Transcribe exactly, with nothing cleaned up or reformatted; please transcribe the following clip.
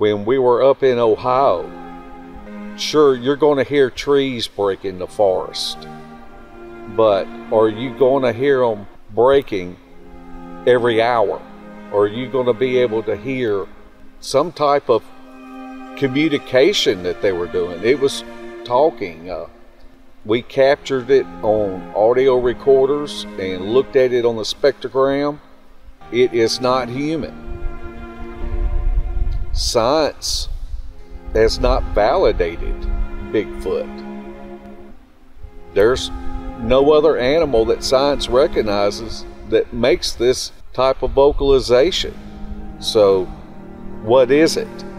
when we were up in Ohio, sure, you're going to hear trees break in the forest, but are you going to hear them breaking every hour? Or are you going to be able to hear some type of communication that they were doing? It was talking. Uh, we captured it on audio recorders and looked at it on the spectrogram. It is not human. Science has not validated Bigfoot. There's no other animal that science recognizes that makes this type of vocalization. So, what is it?